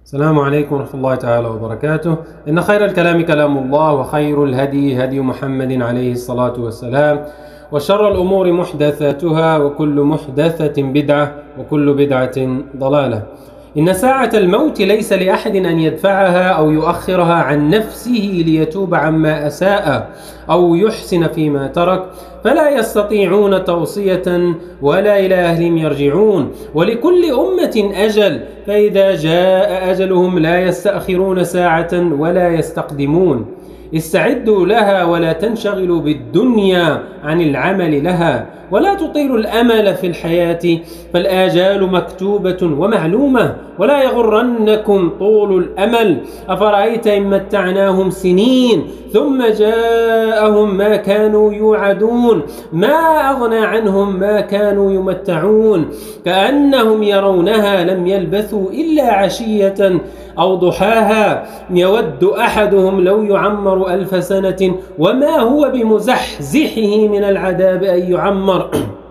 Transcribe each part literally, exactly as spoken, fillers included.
السلام عليكم ورحمة الله تعالى وبركاته. إن خير الكلام كلام الله، وخير الهدي هدي محمد عليه الصلاة والسلام، وشر الأمور محدثاتها، وكل محدثة بدعة، وكل بدعة ضلالة. إن ساعة الموت ليس لأحد أن يدفعها أو يؤخرها عن نفسه ليتوب عما أساء أو يحسن فيما ترك، فلا يستطيعون توصية ولا إلى أهلهم يرجعون. ولكل أمة أجل، فإذا جاء أجلهم لا يستأخرون ساعة ولا يستقدمون. استعدوا لها ولا تنشغلوا بالدنيا عن العمل لها، ولا تطيلوا الأمل في الحياة، فالآجال مكتوبة ومعلومة، ولا يغرنكم طول الأمل. أفرأيت إن متعناهم سنين ثم جاءهم ما كانوا يوعدون، ما أغنى عنهم ما كانوا يمتعون، كأنهم يرونها لم يلبثوا إلا عشية أو ضحاها. يود أحدهم لو يعمر ألف سنة وما هو بمزحزحه من العذاب أن يعمر.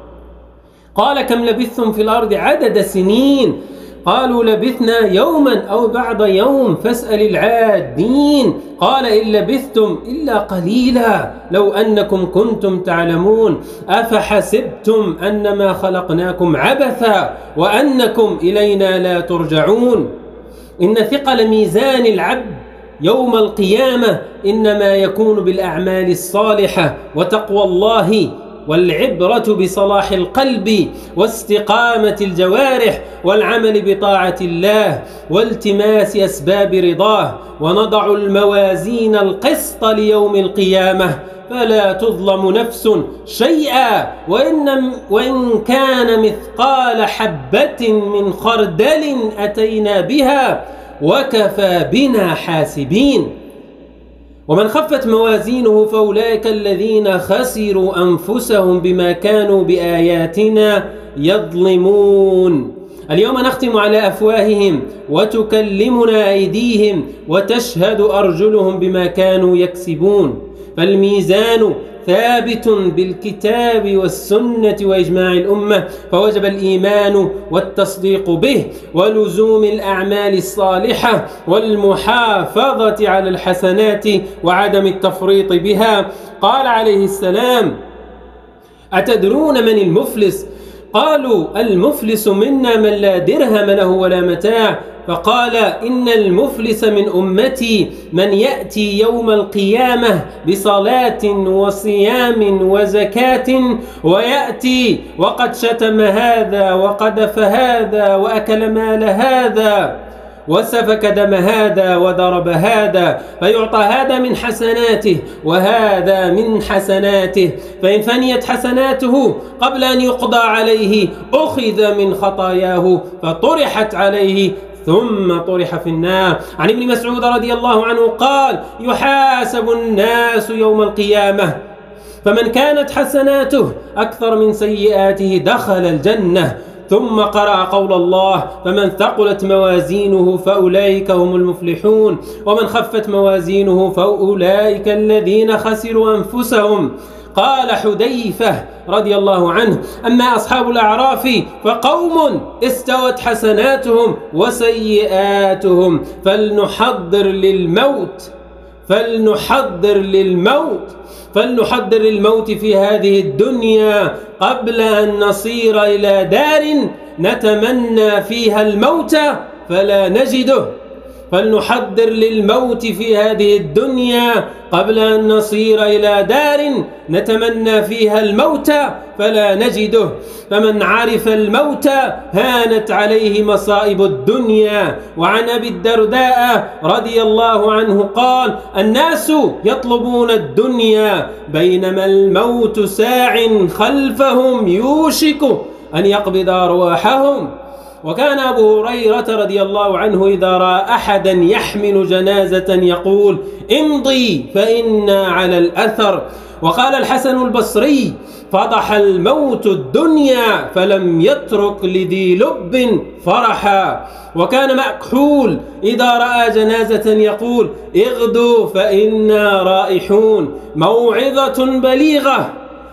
قال كم لبثتم في الأرض عدد سنين؟ قالوا لبثنا يوما أو بعض يوم فاسأل العادين. قال إن لبثتم إلا قليلا لو أنكم كنتم تعلمون. أفحسبتم أنما خلقناكم عبثا وأنكم إلينا لا ترجعون. إن ثقل ميزان العبد يوم القيامة إنما يكون بالأعمال الصالحة وتقوى الله، والعبرة بصلاح القلب واستقامة الجوارح والعمل بطاعة الله والتماس أسباب رضاه. ونضع الموازين القسط ليوم القيامة فلا تظلم نفس شيئا وإن, وإن كان مثقال حبة من خردل أتينا بها وكفى بنا حاسبين. ومن خفت موازينه فأولئك الذين خسروا أنفسهم بما كانوا بآياتنا يظلمون. اليوم نختم على أفواههم وتكلمنا أيديهم وتشهد أرجلهم بما كانوا يكسبون. فالميزان ثابت بالكتاب والسنة وإجماع الأمة، فوجب الإيمان والتصديق به ولزوم الأعمال الصالحة والمحافظة على الحسنات وعدم التفريط بها. قال عليه السلام: أتدرون من المفلس؟ قالوا: المفلس منا من لا درهم له ولا متاع. فقال: إن المفلس من أمتي من يأتي يوم القيامة بصلاة وصيام وزكاة، ويأتي وقد شتم هذا وقذف هذا وأكل مال هذا وسفك دم هذا وضرب هذا، فيعطى هذا من حسناته وهذا من حسناته، فإن فنيت حسناته قبل أن يقضى عليه أخذ من خطاياه فطرحت عليه ثم طرح في النار. عن ابن مسعود رضي الله عنه قال: يحاسب الناس يوم القيامة، فمن كانت حسناته أكثر من سيئاته دخل الجنة. ثم قرأ قول الله: فمن ثقلت موازينه فأولئك هم المفلحون، ومن خفت موازينه فأولئك الذين خسروا أنفسهم. قال حذيفة رضي الله عنه: أما أصحاب الأعراف فقوم استوت حسناتهم وسيئاتهم، فلنحضر للموت فلنحضر للموت فلنحضر للموت في هذه الدنيا قبل أن نصير إلى دار نتمنى فيها الموت فلا نجده. فلنحضر للموت في هذه الدنيا قبل أن نصير إلى دار نتمنى فيها الموت فلا نجده. فمن عرف الموت هانت عليه مصائب الدنيا. وعن أبي الدرداء رضي الله عنه قال: الناس يطلبون الدنيا بينما الموت ساع خلفهم يوشك أن يقبض أرواحهم. وكان أبو هريرة رضي الله عنه إذا رأى أحدا يحمل جنازة يقول: امضي فإنا على الأثر. وقال الحسن البصري: فضح الموت الدنيا فلم يترك لذي لب فرحا. وكان مكحول إذا رأى جنازة يقول: اغدوا فإنا رائحون. موعظة بليغة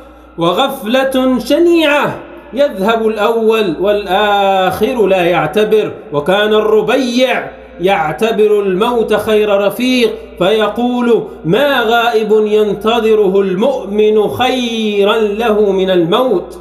وغفلة شنيعة، يذهب الأول والآخر لا يعتبر. وكان الربيع يعتبر الموت خير رفيق، فيقول: ما غائب ينتظره المؤمن خيرا له من الموت.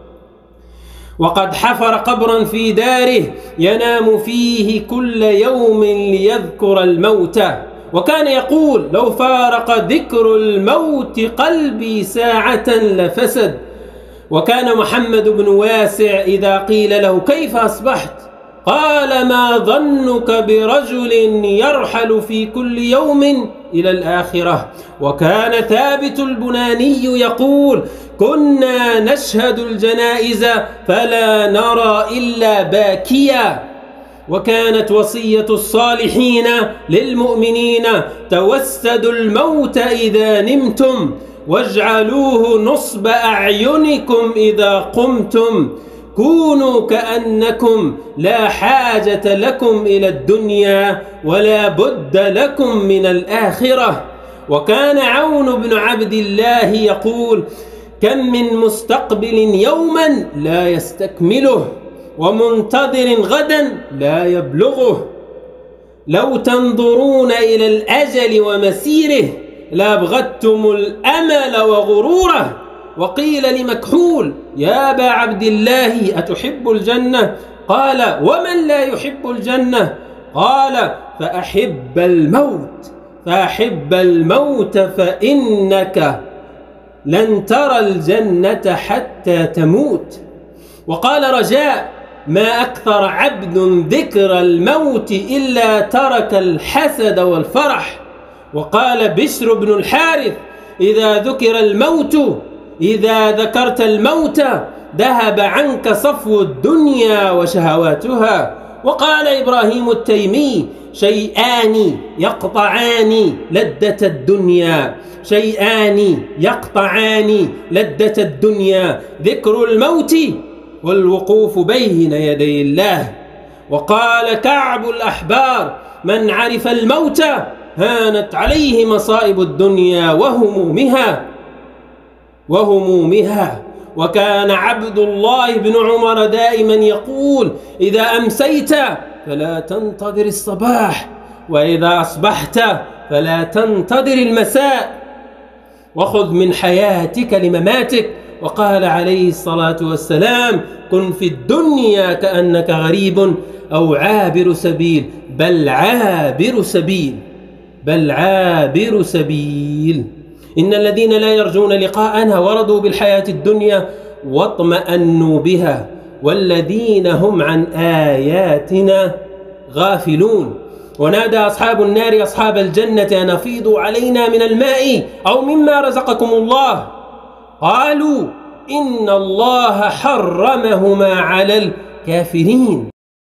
وقد حفر قبرا في داره ينام فيه كل يوم ليذكر الموت، وكان يقول: لو فارق ذكر الموت قلبي ساعة لفسد. وكان محمد بن واسع إذا قيل له: كيف أصبحت؟ قال: ما ظنك برجل يرحل في كل يوم إلى الآخرة. وكان ثابت البناني يقول: كنا نشهد الجنائز فلا نرى إلا باكيا. وكانت وصية الصالحين للمؤمنين: توسدوا الموت إذا نمتم، واجعلوه نصب أعينكم إذا قمتم، كونوا كأنكم لا حاجة لكم إلى الدنيا ولا بد لكم من الآخرة. وكان عون بن عبد الله يقول: كم من مستقبل يوما لا يستكمله، ومنتظر غدا لا يبلغه. لو تنظرون إلى الأجل ومسيره لأبغضتم الأمل وغروره. وقيل لمكحول: يا أبا عبد الله أتحب الجنة؟ قال: ومن لا يحب الجنة؟ قال: فأحب الموت فأحب الموت فإنك لن ترى الجنة حتى تموت. وقال رجاء: ما أكثر عبد ذكر الموت إلا ترك الحسد والفرح. وقال بشر بن الحارث: إذا ذكر الموت إذا ذكرت الموت ذهب عنك صفو الدنيا وشهواتها. وقال إبراهيم التيمي: شيئان يقطعان لذة الدنيا شيئان يقطعان لذة الدنيا ذكر الموت والوقوف بين يدي الله. وقال كعب الأحبار: من عرف الموت هانت عليه مصائب الدنيا وهمومها وهمومها. وكان عبد الله بن عمر دائما يقول: إذا أمسيت فلا تنتظر الصباح، وإذا أصبحت فلا تنتظر المساء، وخذ من حياتك لمماتك. وقال عليه الصلاة والسلام: كن في الدنيا كأنك غريب أو عابر سبيل، بل عابر سبيل بل عابر سبيل. إن الذين لا يرجون لقاءنا ورضوا بالحياة الدنيا واطمأنوا بها، والذين هم عن آياتنا غافلون. ونادى أصحاب النار أصحاب الجنة: أن أفيضوا علينا من الماء أو مما رزقكم الله. قالوا: إن الله حرمهما على الكافرين.